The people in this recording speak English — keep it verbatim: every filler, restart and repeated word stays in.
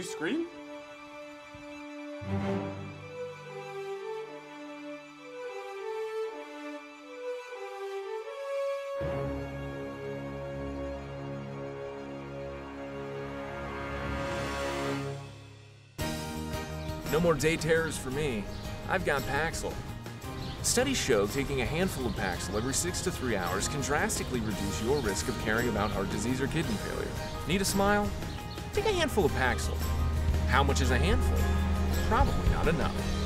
scream? No more day terrors for me. I've got Paxil. Studies show taking a handful of Paxil every six to three hours can drastically reduce your risk of carrying about heart disease or kidney failure. Need a smile? Take a handful of Paxil. How much is a handful? Probably not enough.